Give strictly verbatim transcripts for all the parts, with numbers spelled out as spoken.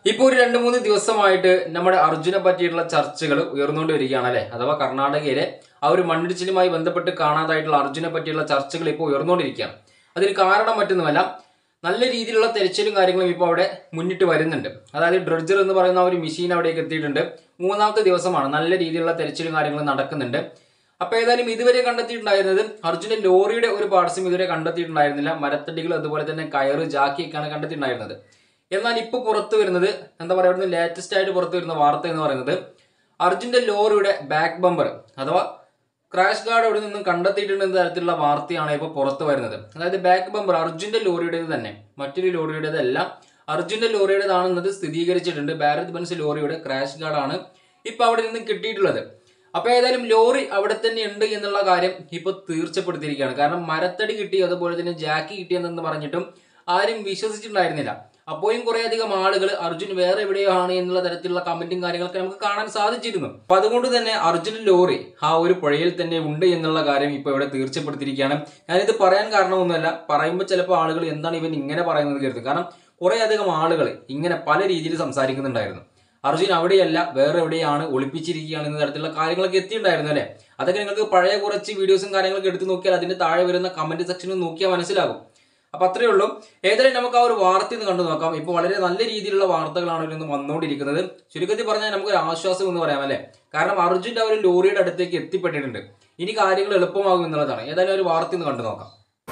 ഇപ്പോൾ ഒരു രണ്ട് മൂന്ന് ദിവസമായിട്ട് നമ്മുടെ അർജുനെ പറ്റിയിട്ടുള്ള ചർച്ചകൾ ഉയർന്നുകൊണ്ട് വരികയാണ് അല്ലെ. അഥവാ കർണാടകയിലെ ആ ഒരു മണ്ണിടിച്ചിലുമായി ബന്ധപ്പെട്ട് കാണാതായിട്ടുള്ള അർജുനെ പറ്റിയുള്ള ചർച്ചകൾ ഇപ്പോൾ ഉയർന്നുകൊണ്ടിരിക്കുകയാണ്. അതിന് കാരണം മറ്റൊന്നുമല്ല, നല്ല രീതിയിലുള്ള തെരച്ചിലും കാര്യങ്ങളും ഇപ്പോൾ അവിടെ മുന്നിട്ട് വരുന്നുണ്ട്. അതായത് ഡ്രഡ്ജർ എന്ന് പറയുന്ന ഒരു മെഷീൻ അവിടേക്ക് എത്തിയിട്ടുണ്ട്. മൂന്നാമത്തെ ദിവസമാണ് നല്ല രീതിയിലുള്ള തെരച്ചിലും കാര്യങ്ങളും നടക്കുന്നുണ്ട്. അപ്പോൾ ഏതായാലും ഇതുവരെ കണ്ടെത്തിയിട്ടുണ്ടായിരുന്നത് അർജുന്റെ ലോറിയുടെ ഒരു പാർട്സും ഇതുവരെ കണ്ടെത്തിയിട്ടുണ്ടായിരുന്നില്ല. മരത്തടികൾ അതുപോലെ തന്നെ കയറ് ജാക്കിയൊക്കെയാണ് കണ്ടെത്തിയിട്ടുണ്ടായിരുന്നത്. എന്നാൽ ഇപ്പോൾ പുറത്തു വരുന്നത് എന്താ പറയുക, ലേറ്റസ്റ്റ് ആയിട്ട് പുറത്തു വരുന്ന വാർത്ത എന്ന് പറയുന്നത് അർജുന്റെ ലോറിയുടെ ബാക്ക് ബമ്പർ അഥവാ ക്രാഷ് ഗാർഡ് അവിടെ നിന്നും കണ്ടെത്തിയിട്ടുണ്ടെന്ന തരത്തിലുള്ള വാർത്തയാണ് ഇപ്പോൾ പുറത്തു വരുന്നത്. അതായത് ബാക്ക് ബമ്പർ അർജുന്റെ ലോറിയുടേത് തന്നെ, മറ്റൊരു ലോറിയുടേതല്ല, അർജുന്റെ ലോറിയുടേതാണെന്നത് സ്ഥിരീകരിച്ചിട്ടുണ്ട്. ഭാരത് ബെൻസ് ലോറിയുടെ ക്രാഷ് ഗാർഡാണ് ഇപ്പൊ അവിടെ നിന്നും കിട്ടിയിട്ടുള്ളത്. അപ്പൊ ഏതായാലും ലോറി അവിടെ തന്നെ ഉണ്ട് എന്നുള്ള കാര്യം ഇപ്പൊ തീർച്ചപ്പെടുത്തിയിരിക്കുകയാണ്. കാരണം മരത്തടി കിട്ടി അതുപോലെ തന്നെ ജാക്കി കിട്ടിയെന്ന് പറഞ്ഞിട്ടും ആരും വിശ്വസിച്ചിട്ടുണ്ടായിരുന്നില്ല. അപ്പോഴും കുറെ അധികം ആളുകൾ അർജുൻ വേറെ എവിടെയാണ് എന്നുള്ള തരത്തിലുള്ള കമന്റും കാര്യങ്ങളൊക്കെ നമുക്ക് കാണാൻ സാധിച്ചിരുന്നു. അപ്പൊ അതുകൊണ്ട് തന്നെ അർജുൻ ലോറി ആ ഒരു പുഴയിൽ തന്നെ ഉണ്ട് എന്നുള്ള കാര്യം ഇപ്പൊ ഇവിടെ തീർച്ചപ്പെടുത്തിയിരിക്കുകയാണ്. ഞാനിത് പറയാൻ കാരണമൊന്നുമല്ല, പറയുമ്പോൾ ചിലപ്പോൾ ആളുകൾ എന്താണ് ഇവൻ ഇങ്ങനെ പറയുന്നത് കരുതും. കാരണം കുറെ അധികം ആളുകൾ ഇങ്ങനെ പല രീതിയിൽ സംസാരിക്കുന്നുണ്ടായിരുന്നു. അർജുൻ അവിടെയല്ല വേറെ എവിടെയാണ് ഒളിപ്പിച്ചിരിക്കുകയാണ് എന്ന തരത്തിലുള്ള കാര്യങ്ങളൊക്കെ എത്തിയിട്ടുണ്ടായിരുന്നു അല്ലെ. അതൊക്കെ നിങ്ങൾക്ക് പഴയ കുറച്ച് വീഡിയോസും കാര്യങ്ങളൊക്കെ എടുത്ത് നോക്കിയാൽ അതിന്റെ താഴെ വരുന്ന കമന്റ് സെക്ഷനിൽ നോക്കിയാൽ മനസ്സിലാകും. അപ്പൊ അത്രയേ ഉള്ളൂ. ഏതായാലും നമുക്ക് ആ ഒരു വാർത്ത ഇന്ന് കണ്ടു നോക്കാം. ഇപ്പോൾ വളരെ നല്ല രീതിയിലുള്ള വാർത്തകളാണ് ഇന്ന് വന്നുകൊണ്ടിരിക്കുന്നത്. ചുരുക്കത്തിൽ പറഞ്ഞാൽ നമുക്കൊരു ആശ്വാസം എന്ന് പറയാം അല്ലെ. കാരണം അർജുന്റെ ആ ഒരു ലോറിയുടെ അടുത്തേക്ക് എത്തിപ്പെട്ടിട്ടുണ്ട്. ഇനി കാര്യങ്ങൾ എളുപ്പമാകും എന്നുള്ളതാണ്. ഏതായാലും ഒരു വാർത്ത ഇന്ന് കണ്ടു നോക്കാം.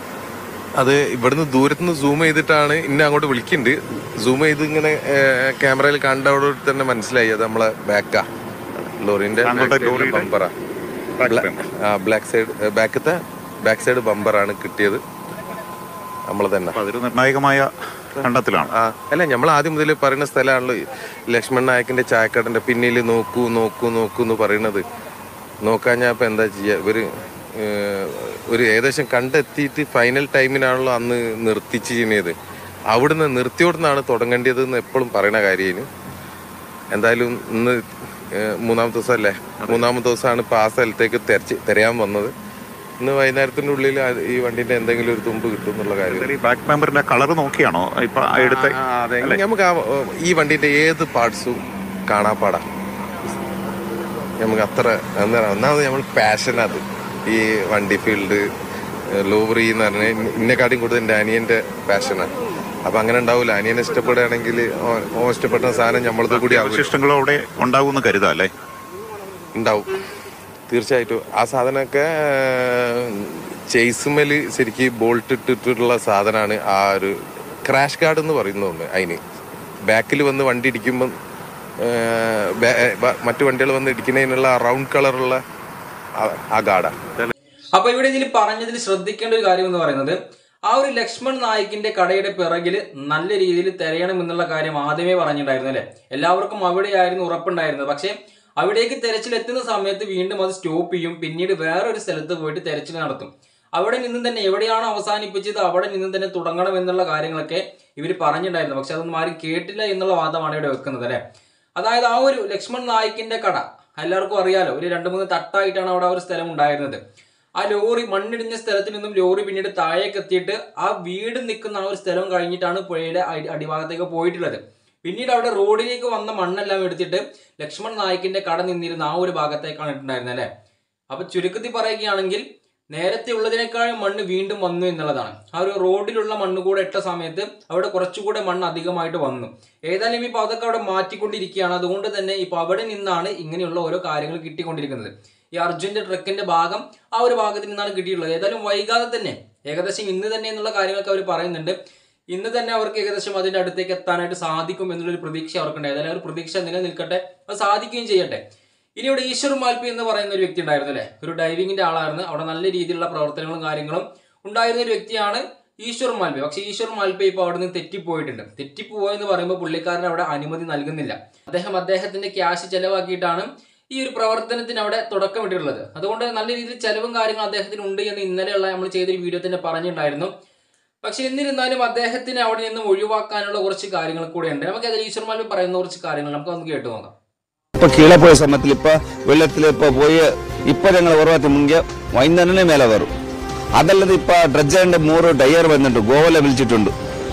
അത് ഇവിടുന്ന് ദൂരത്തുനിന്ന് സൂം ചെയ്തിട്ടാണ് ഇന്നെ അങ്ങോട്ട് വിളിക്കുന്നുണ്ട്. സൂം ചെയ്ത് ഇങ്ങനെ ക്യാമറയിൽ കണ്ടവിടെ തന്നെ മനസ്സിലായി അത് നമ്മളെ ബാക്കാ, ലോറിന്റെ ബമ്പറാ. ബ്ലാക്ക് സൈഡ് ബാക്കത്തെ ബാക്ക് സൈഡ് ബമ്പറാണ് കിട്ടിയത്. നമ്മള് തന്നെ അതൊരു നിർണായകമായ കണ്ടെത്തലാണ്. ആ അല്ല, നമ്മൾ ആദ്യം മുതൽ പറയുന്ന സ്ഥലമാണല്ലോ ലക്ഷ്മൺ നായക്കിന്റെ ചായക്കടന്റെ പിന്നിൽ നോക്കൂ നോക്കൂ നോക്കൂ എന്ന് പറയുന്നത്. നോക്കാൻ ഞാൻ ഇപ്പൊ എന്താ ചെയ്യാ, ഇവര് ഒരു ഏകദേശം കണ്ടെത്തിയിട്ട് ഫൈനൽ ടൈമിനാണല്ലോ അന്ന് നിർത്തിച്ച് ചെയ്യുന്നത്. അവിടുന്ന് നിർത്തിയോടുന്നാണ് തുടങ്ങേണ്ടത് എന്ന് എപ്പോഴും പറയുന്ന കാര്യം. എന്തായാലും ഇന്ന് മൂന്നാമത്തെ ദിവസം അല്ലേ, മൂന്നാമത്തെ ദിവസമാണ് ഇപ്പൊ ആ സ്ഥലത്തേക്ക് തെരച്ച് തിരയാൻ വന്നത്. ഇന്ന് വൈകുന്നേരത്തിന്റെ ഉള്ളിൽ ഈ വണ്ടിന്റെ എന്തെങ്കിലും ഒരു തുമ്പ് കിട്ടും എന്നുള്ള കാര്യം. ബാക്ക് ബമ്പറിന്റെ കളർ നോക്കിയാണോ ഇപ്പൊ എടുത്ത? നമുക്ക് ഈ വണ്ടിന്റെ ഏത് പാർട്സും കാണാപ്പാടാ. നമുക്ക് അത്ര എന്താ ഒന്നാമത് നമ്മൾ പാഷനത് ഈ വണ്ടി ഫീൽഡ് ലോറി എന്ന് പറഞ്ഞാൽ ഇന്നെക്കാട്ടും കൂടുതൽ എൻ്റെ അനിയന്റെ പാഷനാണ്. അപ്പൊ അങ്ങനെ ഉണ്ടാവൂല. അനിയനെ ഇഷ്ടപ്പെടുകയാണെങ്കിൽ ഓ ഇഷ്ടപ്പെട്ട സാധനം നമ്മളത് കൂടി അവശിഷ്ടങ്ങളോടെ ഉണ്ടാവും കരുതാം അല്ലേ? ഉണ്ടാവും തീർച്ചയായിട്ടും. ആ സാധനമൊക്കെ ചേസുമേല് ശരിക്കും ബോൾട്ട് ഇട്ടിട്ടുള്ള സാധനമാണ് ആ ഒരു ക്രാഷ് ഗാർഡ് എന്ന് പറയുന്ന ഒന്ന്. അതിന് ബാക്കിൽ വന്ന് വണ്ടി ഇടിക്കുമ്പം മറ്റു വണ്ടികൾ വന്ന് ഇടിക്കുന്നതിനുള്ള റൗണ്ട് കളറുള്ള ആ ഗാർഡാ. അപ്പൊ ഇവിടെ ഇതിൽ പറഞ്ഞതിൽ ശ്രദ്ധിക്കേണ്ട ഒരു കാര്യം എന്ന് പറയുന്നത് ആ ഒരു ലക്ഷ്മൺ നായിക്കിന്റെ കടയുടെ പിറകിൽ നല്ല രീതിയിൽ തിരയണം എന്നുള്ള കാര്യം ആദ്യമേ പറഞ്ഞിട്ടുണ്ടായിരുന്നു അല്ലെ. എല്ലാവർക്കും അവിടെയായിരുന്നു ഉറപ്പുണ്ടായിരുന്നത്. പക്ഷെ അവിടേക്ക് തെരച്ചിൽ എത്തുന്ന സമയത്ത് വീണ്ടും അത് സ്റ്റോപ്പ് ചെയ്യും. പിന്നീട് വേറൊരു സ്ഥലത്ത് പോയിട്ട് തെരച്ചിൽ നടത്തും. അവിടെ നിന്നും തന്നെ എവിടെയാണ് അവസാനിപ്പിച്ചത് അവിടെ നിന്നും തന്നെ തുടങ്ങണം എന്നുള്ള കാര്യങ്ങളൊക്കെ ഇവർ പറഞ്ഞിട്ടുണ്ടായിരുന്നു. പക്ഷെ അതൊന്നും ആരും കേട്ടില്ല എന്നുള്ള വാദമാണ് ഇവിടെ വെക്കുന്നത് അല്ലെ. അതായത് ആ ഒരു ലക്ഷ്മൺ നായിക്കിന്റെ കട എല്ലാവർക്കും അറിയാലോ, ഒരു രണ്ട് മൂന്ന് തട്ടായിട്ടാണ് അവിടെ ഒരു സ്ഥലം ഉണ്ടായിരുന്നത്. ആ ലോറി മണ്ണിടിഞ്ഞ സ്ഥലത്തിൽ നിന്നും ലോറി പിന്നീട് താഴേക്ക് എത്തിയിട്ട് ആ വീട് നിൽക്കുന്ന ആ ഒരു സ്ഥലം കഴിഞ്ഞിട്ടാണ് പുഴയുടെ അടിഭാഗത്തേക്ക് പോയിട്ടുള്ളത്. പിന്നീട് അവിടെ റോഡിലേക്ക് വന്ന മണ്ണെല്ലാം എടുത്തിട്ട് ലക്ഷ്മൺ നായിക്കിന്റെ കട നിന്നിരുന്ന ആ ഒരു ഭാഗത്തേക്കാണ് ഇട്ടുണ്ടായിരുന്നത് അല്ലെ. അപ്പൊ ചുരുക്കത്തിൽ പറയുകയാണെങ്കിൽ നേരത്തെ ഉള്ളതിനേക്കാളും മണ്ണ് വീണ്ടും വന്നു എന്നുള്ളതാണ്. ആ ഒരു റോഡിലുള്ള മണ്ണ് കൂടെ ഇട്ട സമയത്ത് അവിടെ കുറച്ചുകൂടെ മണ്ണ് അധികമായിട്ട് വന്നു. ഏതായാലും ഇപ്പൊ അതൊക്കെ അവിടെ മാറ്റിക്കൊണ്ടിരിക്കുകയാണ്. അതുകൊണ്ട് തന്നെ ഇപ്പൊ അവിടെ നിന്നാണ് ഇങ്ങനെയുള്ള ഓരോ കാര്യങ്ങൾ കിട്ടിക്കൊണ്ടിരിക്കുന്നത്. ഈ അർജുന്റെ ട്രക്കിന്റെ ഭാഗം ആ ഒരു ഭാഗത്ത് നിന്നാണ് കിട്ടിയിട്ടുള്ളത്. ഏതായാലും വൈകാതെ തന്നെ ഏകദേശം ഇന്ന് തന്നെ എന്നുള്ള കാര്യങ്ങളൊക്കെ അവർ പറയുന്നുണ്ട്. ഇന്ന് തന്നെ അവർക്ക് ഏകദേശം അതിന്റെ അടുത്തേക്ക് എത്താനായിട്ട് സാധിക്കും എന്നുള്ളൊരു പ്രതീക്ഷ അവർക്കുണ്ട്. ഏതായാലും ഒരു പ്രതീക്ഷ നിലനിൽക്കട്ടെ, അത് സാധിക്കുകയും ചെയ്യട്ടെ. ഇനി ഇവിടെ ഈശ്വർ മാൽപ്പി എന്ന് പറയുന്ന ഒരു വ്യക്തി ഉണ്ടായിരുന്നു അല്ലെ. ഒരു ഡൈവിങ്ങിന്റെ ആളായിരുന്നു. അവിടെ നല്ല രീതിയിലുള്ള പ്രവർത്തനങ്ങളും കാര്യങ്ങളും ഉണ്ടായിരുന്ന ഒരു വ്യക്തിയാണ് ഈശ്വർ മാൽപ്പി. പക്ഷെ ഈശ്വർ മാൽപ്പി ഇപ്പോൾ അവിടെ നിന്ന് തെറ്റിപ്പോയിട്ടുണ്ട്. തെറ്റിപ്പോയെന്ന് പറയുമ്പോൾ പുള്ളിക്കാരൻ അവിടെ അനുമതി നൽകുന്നില്ല. അദ്ദേഹം അദ്ദേഹത്തിന്റെ ക്യാഷ് ചെലവാക്കിയിട്ടാണ് ഈ ഒരു പ്രവർത്തനത്തിന് അവിടെ തുടക്കമിട്ടിട്ടുള്ളത്. അതുകൊണ്ട് നല്ല രീതിയിൽ ചെലവും കാര്യങ്ങളും അദ്ദേഹത്തിന് ഉണ്ട് എന്ന് ഇന്നലെയുള്ള നമ്മൾ ചെയ്തൊരു വീഡിയോ തന്നെ പറഞ്ഞിട്ടുണ്ടായിരുന്നു. പക്ഷെ എന്നിരുന്നാലും അദ്ദേഹത്തിന് അവിടെ നിന്നും ഒഴിവാക്കാനുള്ള കുറച്ച് കാര്യങ്ങൾ കൂടെ ഉണ്ട്. നമുക്ക് അതിൽ ഈശ്വർ മാൽപ്പി പറയുന്ന കുറച്ച് കാര്യങ്ങൾ നമുക്ക് ഒന്ന് കേട്ടു നോക്കാം. ഇപ്പൊ കീഴെ പോയ സമയത്തിൽ ഇപ്പൊ വെള്ളത്തിൽ ഇപ്പൊ പോയി ഇപ്പൊ ഞങ്ങൾ ഒരുപാട് മുങ്ങിയ വൈകുന്നേരം മേലെ വരും. അതല്ലത് ഇപ്പൊ ഡ്രഡ്ജറിന്റെ മൂന്ന് ടയർ വന്നിട്ട് ഗോവല വിളിച്ചിട്ടുണ്ട്.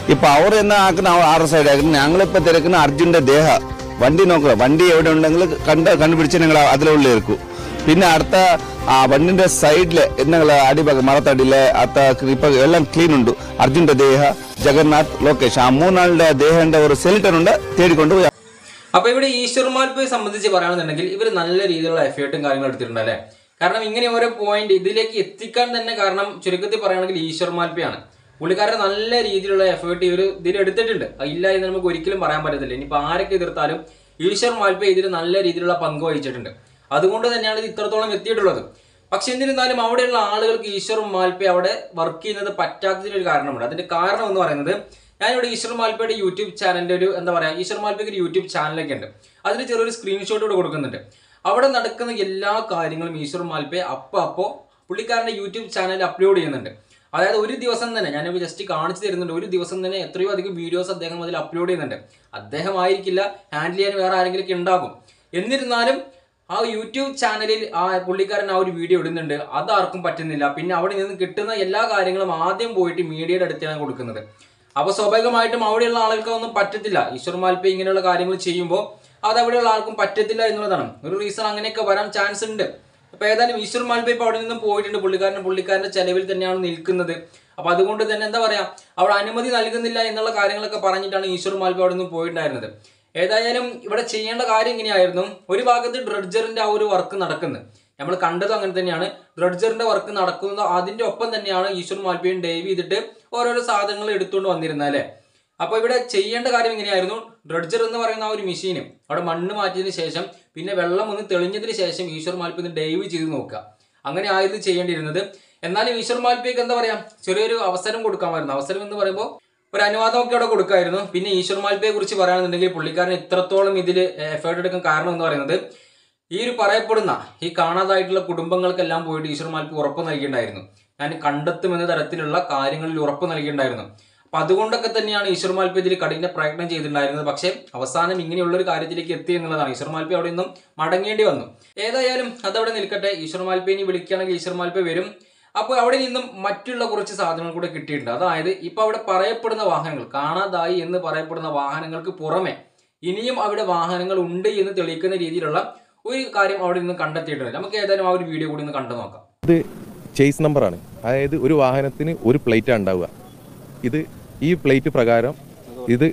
ഇപ്പൊ അവർ എന്നാ ആക്കുന്ന ആറ് സൈഡ് ആക്കുന്നത്. ഞങ്ങളിപ്പോ തിരക്കുന്ന അർജുന്റെ ദേഹ വണ്ടി നോക്കുക. വണ്ടി എവിടെ ഉണ്ടെങ്കിൽ കണ്ട് കണ്ടുപിടിച്ച് നിങ്ങൾ അതിലുള്ള ഇരിക്കും. പിന്നെ അടുത്ത ആ വണ്ടിന്റെ സൈഡില് നിങ്ങൾ അടിഭാഗം മറത്തടിയിലെ അത്ത ഇപ്പൊ എല്ലാം ക്ലീൻ ഉണ്ട്. അർജുന്റെ ദേഹ, ജഗന്നാഥ്, ലോകേഷ് ആ മൂന്നാളുടെ ദേഹന്റെ ഒരു സെലിറ്റർ ഉണ്ട് തേടിക്കൊണ്ട് പോയി. അപ്പൊ ഇവിടെ ഈശ്വർ മാൽപ്പയെ സംബന്ധിച്ച് പറയുകയാണെന്നുണ്ടെങ്കിൽ ഇവർ നല്ല രീതിയിലുള്ള എഫേർട്ടും കാര്യങ്ങളും എടുത്തിട്ടുണ്ട് അല്ലേ. കാരണം ഇങ്ങനെ ഓരോ പോയിന്റ് ഇതിലേക്ക് എത്തിക്കാൻ തന്നെ കാരണം ചുരുക്കത്തിൽ പറയുകയാണെങ്കിൽ ഈശ്വർ മാൽപ്പയാണ്. പുള്ളിക്കാരൻ നല്ല രീതിയിലുള്ള എഫേർട്ട് ഇവർ ഇതിൽ എടുത്തിട്ടുണ്ട്. ഇല്ല എന്ന് നമുക്ക് ഒരിക്കലും പറയാൻ പറ്റത്തില്ല. ഇനിയിപ്പോൾ ആരൊക്കെ എതിർത്താലും ഈശ്വർ മാൽപ്പയെ ഇതിൽ നല്ല രീതിയിലുള്ള പങ്ക് വഹിച്ചിട്ടുണ്ട്. അതുകൊണ്ട് തന്നെയാണ് ഇത് ഇത്രത്തോളം എത്തിയിട്ടുള്ളത്. പക്ഷെ എന്നിരുന്നാലും അവിടെയുള്ള ആളുകൾക്ക് ഈശ്വർ മാൽപ്പയെ അവിടെ വർക്ക് ചെയ്യുന്നത് പറ്റാത്തതിനൊരു കാരണമുണ്ട്. അതിന്റെ കാരണം എന്ന് പറയുന്നത് ഞാനിവിടെ ഈശ്വർ മാൽപ്പയുടെ യൂട്യൂബ് ചാനലിന്റെ ഒരു എന്താ പറയുക ഈശ്വർ മാൽപ്പയ്ക്ക് ഒരു യൂട്യൂബ് ചാനലൊക്കെ ഉണ്ട്. അതിന് ചെറിയൊരു സ്ക്രീൻഷോട്ട് ഇവിടെ കൊടുക്കുന്നുണ്ട്. അവിടെ നടക്കുന്ന എല്ലാ കാര്യങ്ങളും ഈശ്വർ മാൽപ്പയെ അപ്പോൾ അപ്പോൾ പുള്ളിക്കാരൻ്റെ യൂട്യൂബ് ചാനലിൽ അപ്ലോഡ് ചെയ്യുന്നുണ്ട്. അതായത് ഒരു ദിവസം തന്നെ ഞാനിപ്പോൾ ജസ്റ്റ് കാണിച്ചു തരുന്നുണ്ട്. ഒരു ദിവസം തന്നെ എത്രയോ അധികം വീഡിയോസ് അദ്ദേഹം അതിൽ അപ്ലോഡ് ചെയ്യുന്നുണ്ട്. അദ്ദേഹം ആയിരിക്കില്ല, ഹാൻഡിൽ ചെയ്യാൻ വേറെ ആരെങ്കിലുമൊക്കെ ഉണ്ടാകും. എന്നിരുന്നാലും ആ യൂട്യൂബ് ചാനലിൽ ആ പുള്ളിക്കാരൻ ആ ഒരു വീഡിയോ ഇടുന്നുണ്ട്. അതാർക്കും പറ്റുന്നില്ല. പിന്നെ അവിടെ നിന്ന് കിട്ടുന്ന എല്ലാ കാര്യങ്ങളും ആദ്യം പോയിട്ട് മീഡിയയുടെ അടുത്താണ് കൊടുക്കുന്നത്. അപ്പോൾ സ്വാഭാവികമായിട്ടും അവിടെയുള്ള ആളുകൾക്ക് ഒന്നും പറ്റത്തില്ല. ഈശ്വർ മാൽപ്പയെ ഇങ്ങനെയുള്ള കാര്യങ്ങൾ ചെയ്യുമ്പോൾ അത് അവിടെയുള്ള ആൾക്കും പറ്റത്തില്ല എന്നുള്ളതാണ് ഒരു റീസൺ. അങ്ങനെയൊക്കെ വരാൻ ചാൻസ് ഉണ്ട്. അപ്പോൾ ഏതായാലും ഈശ്വർ മാൽപ്പയെ ഇപ്പോൾ അവിടെ നിന്നും പോയിട്ടുണ്ട്. പുള്ളിക്കാരൻ പുള്ളിക്കാരൻ്റെ ചെലവിൽ തന്നെയാണ് നിൽക്കുന്നത്. അപ്പോൾ അതുകൊണ്ട് തന്നെ എന്താ പറയുക അവിടെ അനുമതി നൽകുന്നില്ല എന്നുള്ള കാര്യങ്ങളൊക്കെ പറഞ്ഞിട്ടാണ് ഈശ്വർ മാൽപ്പ അവിടെ നിന്നും പോയിട്ടുണ്ടായിരുന്നത്. ഏതായാലും ഇവിടെ ചെയ്യേണ്ട കാര്യം ഇങ്ങനെയായിരുന്നു. ഒരു ഭാഗത്ത് ഡ്രഡ്ജറിന്റെ ആ ഒരു വർക്ക് നടക്കുന്നത് നമ്മൾ കണ്ടതും അങ്ങനെ തന്നെയാണ്. ഡ്രഡ്ജറിന്റെ വർക്ക് നടക്കുന്നത് അതിന്റെ ഒപ്പം തന്നെയാണ് ഈശ്വർ മാൽപ്പയും ഡൈവ് ചെയ്തിട്ട് ഓരോരോ സാധനങ്ങൾ എടുത്തുകൊണ്ട് വന്നിരുന്നത് അല്ലേ. അപ്പോൾ ഇവിടെ ചെയ്യേണ്ട കാര്യം ഇങ്ങനെയായിരുന്നു. ഡ്രഡ്ജർ എന്ന് പറയുന്ന ആ ഒരു മെഷീന് അവിടെ മണ്ണ് മാറ്റിയതിന് ശേഷം പിന്നെ വെള്ളം ഒന്ന് തെളിഞ്ഞതിന് ശേഷം ഈശ്വർ മാൽപ്പ ഡൈവ് ചെയ്ത് നോക്കുക. അങ്ങനെ ആയിരുന്നു ചെയ്യേണ്ടിയിരുന്നത്. എന്നാലും ഈശ്വർ മാൽപ്പയ്ക്ക് എന്താ പറയാ ചെറിയൊരു അവസരം കൊടുക്കാമായിരുന്നു. അവസരം എന്ന് പറയുമ്പോൾ ഒരു അനുവാദമൊക്കെ അവിടെ കൊടുക്കായിരുന്നു. പിന്നെ ഈശ്വർ മാൽപ്പയെ കുറിച്ച് പറയുകയാണെന്നുണ്ടെങ്കിൽ പുള്ളിക്കാരൻ ഇത്രത്തോളം ഇതിൽ എഫേർട്ട് എടുക്കാൻ കാരണം എന്ന് പറയുന്നത് ഈ ഒരു പറയപ്പെടുന്ന ഈ കാണാതായിട്ടുള്ള കുടുംബങ്ങൾക്കെല്ലാം പോയിട്ട് ഈശ്വർ മാൽപ്പ ഉറപ്പ് നൽകിയിട്ടുണ്ടായിരുന്നു. ഞാൻ കണ്ടെത്തുമെന്ന തരത്തിലുള്ള കാര്യങ്ങളിൽ ഉറപ്പ് നൽകിയിട്ടുണ്ടായിരുന്നു. അപ്പൊ അതുകൊണ്ടൊക്കെ തന്നെയാണ് ഈശ്വർ മാൽപ്പ ഇതിൽ കഠിന പ്രയത്നം ചെയ്തിട്ടുണ്ടായിരുന്നത്. പക്ഷേ അവസാനം ഇങ്ങനെയുള്ള ഒരു കാര്യത്തിലേക്ക് എത്തി എന്നുള്ളതാണ്. ഈശ്വർ മാൽപ്പ അവിടെ നിന്നും മടങ്ങേണ്ടി വന്നു. ഏതായാലും അതവിടെ നിൽക്കട്ടെ. ഈശ്വർ മാൽപ്പയെ വിളിക്കുകയാണെങ്കിൽ ഈശ്വർ മാൽപ്പ വരും. അപ്പോൾ അവിടെ നിന്നും മറ്റുള്ള കുറച്ച് സാധനങ്ങൾ കൂടെ കിട്ടിയിട്ടുണ്ട്. അതായത് ഇപ്പൊ അവിടെ പറയപ്പെടുന്ന വാഹനങ്ങൾ കാണാതായി എന്ന് പറയപ്പെടുന്ന വാഹനങ്ങൾക്ക് പുറമെ ഇനിയും അവിടെ വാഹനങ്ങൾ ഉണ്ട് എന്ന് തെളിയിക്കുന്ന രീതിയിലുള്ള ഒരു കാര്യം അവിടെ നിന്ന് കണ്ടെത്തിയിട്ടുണ്ട്. നമുക്ക് ഏതായാലും ആ ഒരു വീഡിയോ കൂടി ഒന്ന് കണ്ടു നോക്കാം. ഇത് ചേസ് നമ്പറാണ്. അതായത് ഒരു വാഹനത്തിന് ഒരു പ്ലേറ്റാണ് ഉണ്ടാവുക. ഇത് ഈ പ്ലേറ്റ് പ്രകാരം ഇത്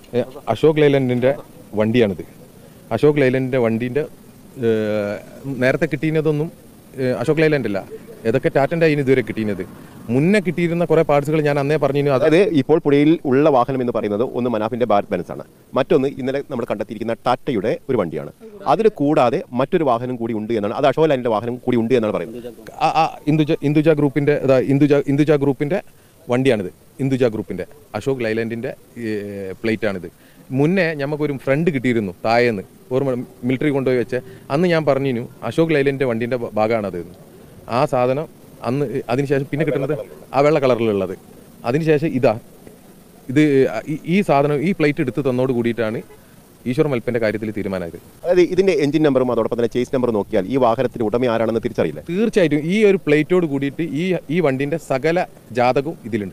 അശോക് ലൈലൻഡിൻ്റെ വണ്ടിയാണിത്. അശോക് ലൈലൻഡിൻ്റെ വണ്ടീൻ്റെ നേരത്തെ കിട്ടിയതൊന്നും അശോക് ലൈലൻഡ് അല്ല, ഏതൊക്കെ ടാറ്റൻ്റെ അതിന് ഇതുവരെ കിട്ടിയത്. മുന്നേ കിട്ടിയിരുന്ന കുറേ പാർട്സുകൾ ഞാൻ അന്നേ പറഞ്ഞു. അതായത് ഇപ്പോൾ പുഴയിൽ ഉള്ള വാഹനം എന്ന് പറയുന്നത് ഒന്ന് മനാഫിന്റെ ഭാരത് ബെൻസ് ആണ്, മറ്റൊന്ന് ഇന്നലെ നമ്മൾ കണ്ടെത്തിയിരിക്കുന്ന ടാറ്റയുടെ ഒരു വണ്ടിയാണ്. അതിൽ കൂടാതെ മറ്റൊരു വാഹനം കൂടി ഉണ്ട് എന്നാണ്, അത് അശോക് ലൈലൻഡിന്റെ വാഹനം കൂടി ഉണ്ട് എന്നാണ് പറയുന്നത്. ഇന്ദുജ ഇന്ദുജ ഗ്രൂപ്പിന്റെ ഇന്ദുജ ഇന്ദുജ ഗ്രൂപ്പിന്റെ വണ്ടിയാണിത്. ഇന്ദുജ ഗ്രൂപ്പിന്റെ അശോക് ലൈലൻഡിന്റെ പ്ലേറ്റ് ആണിത്. മുന്നേ ഞമ്മക്കൊരു ഫ്രണ്ട് കിട്ടിയിരുന്നു താഴേന്ന്, ഓർമ്മ മിലിറ്ററി കൊണ്ടുപോയി വെച്ച് അന്ന് ഞാൻ പറഞ്ഞു അശോക് ലൈലൻഡിന്റെ വണ്ടിന്റെ ഭാഗമാണത്. ആ സാധനം അന്ന് അതിനുശേഷം പിന്നെ കിട്ടുന്നത് ആ വെള്ള കളറിലുള്ളത്. അതിനുശേഷം ഇതാ ഇത് ഈ സാധനം ഈ പ്ലേറ്റ് എടുത്ത് തന്നോട് കൂടിയിട്ടാണ് ഈശ്വർ മാൽപ്പന്റെ കാര്യത്തിൽ തീരുമാനമായത്. അതായത് ഇതിന്റെ എഞ്ചിൻ നമ്പറും അതോടൊപ്പം തന്നെ ചേസ് നമ്പർ നോക്കിയാൽ ഈ വാഹനത്തിന്റെ ഉടമ ആരാണെന്ന് തിരിച്ചറിയില്ല. തീർച്ചയായിട്ടും ഈ ഒരു പ്ലേറ്റോട് കൂടിയിട്ട് ഈ ഈ വണ്ടിന്റെ സകല ജാതകവും ഇതിലുണ്ട്.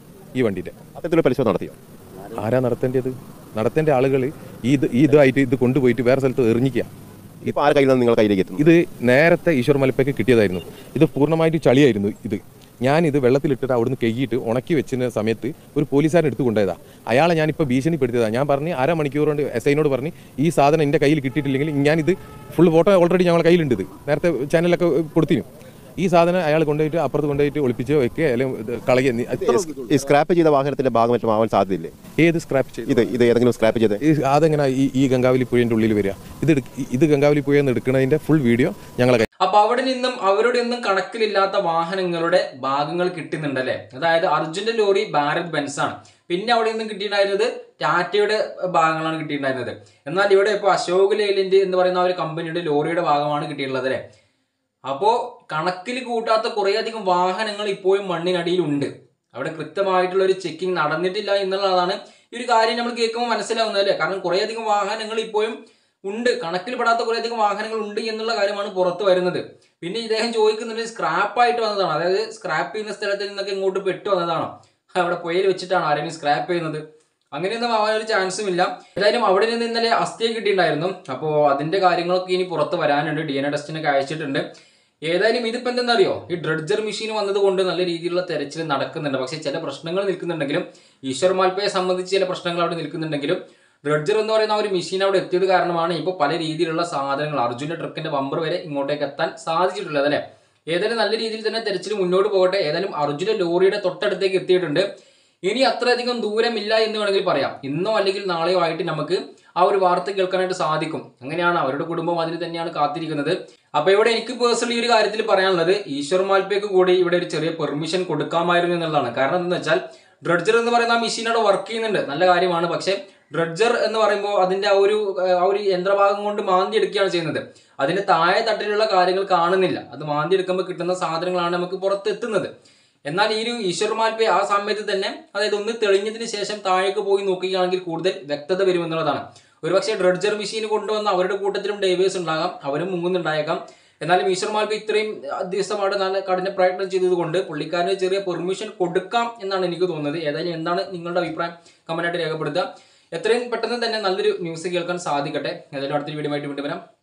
ഈ വണ്ടിന്റെ അത്തരത്തിലുള്ള പരിശോധന നടത്തിയോ? ആരാ നടത്തേണ്ടത്? നടത്തേണ്ട ആളുകൾ ഇത് ഇതായിട്ട് ഇത് കൊണ്ടുപോയിട്ട് വേറെ സ്ഥലത്ത് എറിഞ്ഞിക്കുക. ഇപ്പൊ ആരുടെ കയ്യിൽ നിന്ന് നിങ്ങൾ കയ്യിലേക്ക് എത്തും? ഇത് നേരത്തെ ഈശ്വർ മാൽപ്പയ്ക്ക് കിട്ടിയതായിരുന്നു. ഇത് പൂർണ്ണമായിട്ട് ചളിയായിരുന്നു. ഇത് ഞാനിത് വെള്ളത്തിലിട്ടിട്ട് അവിടുന്ന് കഴുകിയിട്ട് ഉണക്കി വെച്ചിരുന്ന സമയത്ത് ഒരു പോലീസുകാരൻ എടുത്ത് കൊണ്ടുപോയതാണ്. അയാളെ ഞാനിപ്പോൾ ഭീഷണിപ്പെടുത്തിയതാണ്. ഞാൻ പറഞ്ഞ് അരമണിക്കൂർ കൊണ്ട് എസ് ഐനോട് പറഞ്ഞ് ഈ സാധനം എൻ്റെ കയ്യിൽ കിട്ടിയിട്ടില്ലെങ്കിൽ ഞാനിത് ഫുൾ ഫോട്ടോ ഓൾറെഡി ഞങ്ങളുടെ കയ്യിലുണ്ട്. ഇത് നേരത്തെ ചാനലൊക്കെ കൊടുത്തിനും. ഈ സാധനം അയാൾ കൊണ്ടുപോയിട്ട് അപ്പുറത്ത് കൊണ്ടുപോയിട്ട് ഒളിപ്പിച്ച് വെക്കുക അല്ലെങ്കിൽ കളയുക. സ്ക്രാപ്പ് ചെയ്ത വാഹനത്തിന്റെ ഭാഗം മറ്റും ആവാൻ സാധ്യതയില്ലേ? ഏത് സ്ക്രാപ്പ് ചെയ്ത്? ഇത് ഇത് ഏതെങ്കിലും സ്ക്രാപ്പ് ചെയ്ത് അതെങ്ങനെ ഈ ഈ ഗംഗാവലി പുഴയുടെ ഉള്ളിൽ വരിക? ഇത് ഇത് ഗംഗാവലി പുഴയിൽ നിന്ന് എടുക്കുന്നതിന്റെ ഫുൾ വീഡിയോ ഞങ്ങളെ. അപ്പൊ അവിടെ നിന്നും അവരുടെ ഒന്നും കണക്കിലില്ലാത്ത വാഹനങ്ങളുടെ ഭാഗങ്ങൾ കിട്ടുന്നുണ്ടല്ലേ. അതായത് അർജുന്റെ ലോറി ഭാരത് ബെൻസ് ആണ്. പിന്നെ അവിടെ നിന്നും കിട്ടിയിട്ടുണ്ടായിരുന്നത് ടാറ്റയുടെ ഭാഗങ്ങളാണ് കിട്ടിയിട്ടുണ്ടായിരുന്നത്. എന്നാൽ ഇവിടെ ഇപ്പോൾ അശോക് ലൈലൻഡ് എന്ന് പറയുന്ന ഒരു കമ്പനിയുടെ ലോറിയുടെ ഭാഗമാണ് കിട്ടിയിട്ടുള്ളത് അല്ലേ. അപ്പോൾ കണക്കിൽ കൂട്ടാത്ത കുറേയധികം വാഹനങ്ങൾ ഇപ്പോഴും മണ്ണിനടിയിലുണ്ട്. അവിടെ കൃത്യമായിട്ടുള്ള ഒരു ചെക്കിംഗ് നടന്നിട്ടില്ല എന്നുള്ളതാണ് ഈ ഒരു കാര്യം നമ്മൾ കേൾക്കുമ്പോൾ മനസ്സിലാവുന്നത് അല്ലേ. കാരണം കുറേയധികം വാഹനങ്ങൾ ഇപ്പോഴും ഉണ്ട്, കണക്കിൽ പെടാത്ത കുറേയധികം വാഹനങ്ങൾ ഉണ്ട് എന്നുള്ള കാര്യമാണ് പുറത്ത് വരുന്നത്. പിന്നെ ഇദ്ദേഹം ചോദിക്കുന്നുണ്ട് സ്ക്രാപ്പായിട്ട് വന്നതാണ്, അതായത് സ്ക്രാപ്പ് ചെയ്യുന്ന സ്ഥലത്ത് നിന്നൊക്കെ ഇങ്ങോട്ട് പെട്ടു വന്നതാണോ? അവിടെ പുഴയിൽ വെച്ചിട്ടാണ് ആരെങ്കിലും സ്ക്രാപ്പ് ചെയ്യുന്നത്? അങ്ങനെയൊന്നും ആവാൻ ഒരു ചാൻസും ഇല്ല. ഏതായാലും അവിടെ നിന്ന് ഇന്നലെ അസ്ഥിയെ കിട്ടിയിട്ടുണ്ടായിരുന്നു. അപ്പോൾ അതിന്റെ കാര്യങ്ങളൊക്കെ ഇനി പുറത്ത് വരാനുണ്ട്. ഡി എൻ എ ടെസ്റ്റിനൊക്കെ അയച്ചിട്ടുണ്ട്. ഏതായാലും ഇതിപ്പോൾ എന്തെന്നറിയോ, ഈ ഡ്രഡ്ജർ മെഷീൻ വന്നതുകൊണ്ട് നല്ല രീതിയിലുള്ള തെരച്ചിൽ നടക്കുന്നുണ്ട്. പക്ഷേ ചില പ്രശ്നങ്ങൾ നിൽക്കുന്നുണ്ടെങ്കിലും, ഈശ്വർ മാൽപ്പയെ സംബന്ധിച്ച് ചില പ്രശ്നങ്ങൾ അവിടെ നിൽക്കുന്നുണ്ടെങ്കിലും, ഡ്രഡ്ജർ എന്ന് പറയുന്ന ഒരു മെഷീൻ അവിടെ എത്തിയത് കാരണമാണ് ഇപ്പോൾ പല രീതിയിലുള്ള സാധനങ്ങൾ അർജുന്റെ ട്രക്കിന്റെ ബമ്പർ വരെ ഇങ്ങോട്ടേക്ക് എത്താൻ സാധിച്ചിട്ടുള്ളത് അല്ലേ. ഏതായാലും നല്ല രീതിയിൽ തന്നെ തെരച്ചിൽ മുന്നോട്ട് പോകട്ടെ. ഏതായാലും അർജുന്റെ ലോറിയുടെ തൊട്ടടുത്തേക്ക് എത്തിയിട്ടുണ്ട്. ഇനി അത്രയധികം ദൂരമില്ല എന്ന് വേണമെങ്കിൽ പറയാം. ഇന്നോ അല്ലെങ്കിൽ നാളെയോ ആയിട്ട് നമുക്ക് ആ ഒരു വാർത്ത കേൾക്കാനായിട്ട് സാധിക്കും. അങ്ങനെയാണ് അവരുടെ കുടുംബം അതിന് തന്നെയാണ് കാത്തിരിക്കുന്നത്. അപ്പൊ ഇവിടെ എനിക്ക് പേഴ്സണലി ഒരു കാര്യത്തിൽ പറയാനുള്ളത്, ഈശ്വർ മാൽപ്പയ്ക്ക് കൂടി ഇവിടെ ഒരു ചെറിയ പെർമിഷൻ കൊടുക്കാമായിരുന്നു എന്നുള്ളതാണ്. കാരണം എന്താണെന്ന് വെച്ചാൽ ഡ്രഡ്ജർ എന്ന് പറയുന്ന ആ മെഷീൻ അവിടെ വർക്ക് ചെയ്യുന്നുണ്ട്, നല്ല കാര്യമാണ്. പക്ഷെ ഡ്രഡ്ജർ എന്ന് പറയുമ്പോൾ അതിന്റെ ആ ഒരു ആ ഒരു യന്ത്രഭാഗം കൊണ്ട് മാന്തി എടുക്കുകയാണ് ചെയ്യുന്നത്. അതിന്റെ താഴെ തട്ടിലുള്ള കാര്യങ്ങൾ കാണുന്നില്ല. അത് മാന്തി എടുക്കുമ്പോൾ കിട്ടുന്ന സാധനങ്ങളാണ് നമുക്ക് പുറത്തെത്തുന്നത്. എന്നാൽ ഈ ഒരു ഈശ്വർ മാൽപ്പെ ആ സമയത്ത് തന്നെ, അതായത് ഒന്ന് തെളിഞ്ഞതിന് ശേഷം താഴേക്ക് പോയി നോക്കുകയാണെങ്കിൽ കൂടുതൽ വ്യക്തത വരുമെന്നുള്ളതാണ്. ഒരുപക്ഷെ ഡ്രഡ്ജർ മെഷീൻ കൊണ്ടുവന്ന അവരുടെ കൂട്ടത്തിലും ഡൈവേഴ്സ് ഉണ്ടാകാം, അവരും മുങ്ങുന്നുണ്ടായേക്കാം. എന്നാലും ഈശ്വർ മാൽപ്പെ ഇത്രയും ദിവസം അവിടെ നല്ല കഠിന പ്രയത്നം ചെയ്തതുകൊണ്ട് പുള്ളിക്കാരന് ചെറിയ പെർമിഷൻ കൊടുക്കാം എന്നാണ് എനിക്ക് തോന്നുന്നത്. ഏതായാലും എന്താണ് നിങ്ങളുടെ അഭിപ്രായം കമന്റായിട്ട് രേഖപ്പെടുത്തുക. എത്രയും പെട്ടെന്ന് തന്നെ നല്ലൊരു ന്യൂസ് കേൾക്കാൻ സാധിക്കട്ടെ. ഏതായാലും അടുത്തൊരു വീഡിയോ ആയിട്ട് വീണ്ടും വരാം.